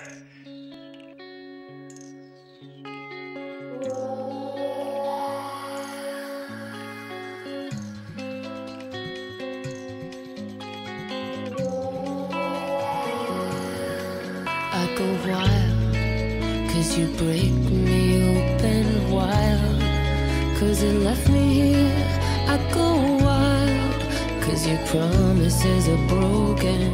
I go wild, 'cause you break me open wild, 'cause it left me here. I go wild, 'cause your promises are broken.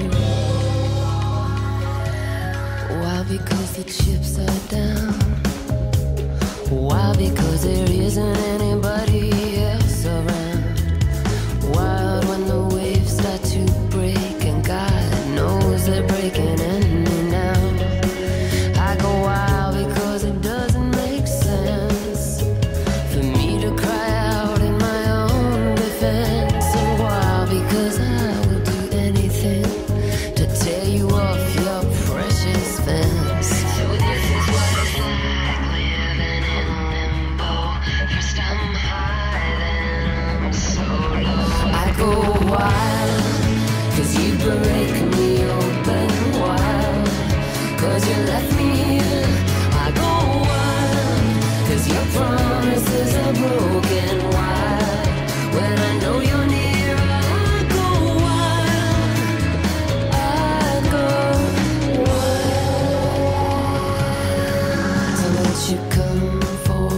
Why? Because the chips are down. Why? Because there isn't anybody else around. Wild when the waves start to break, and God knows they're breaking in me now. I go wild because it doesn't make sense for me to cry out in my own defense. And wild because I will do anything to tear you off your precious fence. So this is what it's like living in limbo. First I'm high, then I'm so low. I go wild, 'cause you break me open wild, 'cause you left me here. I go wild, 'cause your promises are broken wild. When I know you're near, I go wild. I go wild. Tell me what you come for,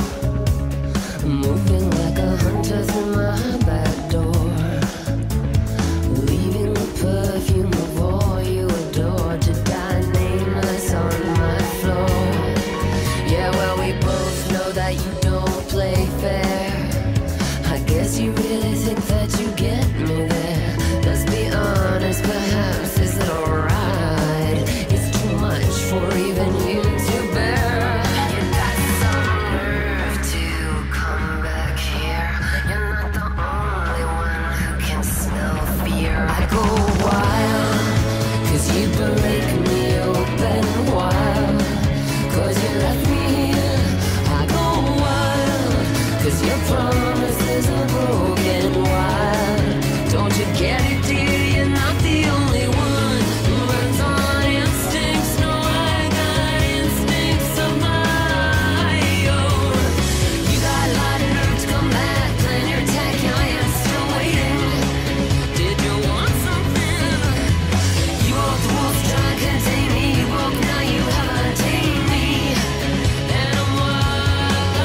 moving like a hunter through my back door, leaving the perfume of all you adore to die nameless on my floor. Yeah, well, we both know that you don't play fair. I guess you really think that you get me there. Let's be honest, perhaps this little ride is too much for even you to bear. You got some nerve to come back here. You're not the only one who can smell fear. I go wild, 'cause you break me open wild, 'cause you left me here. I go wild, 'cause your promises are broken wild. Don't you get it, dear? You're not the only one who runs on instincts. No, I got instincts of my own. You got a lot of nerve to come back, plan your attack. I am still waiting. Did you want something? You broke the wolf, try to contain me. You broke, now you haven't tamed me. And I'm wild.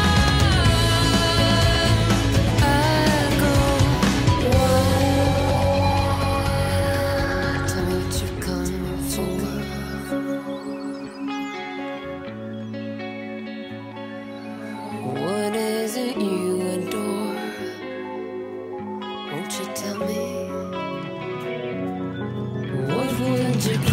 I go wild. Tell me what you come for. What is it you adore? Won't you tell me? What would you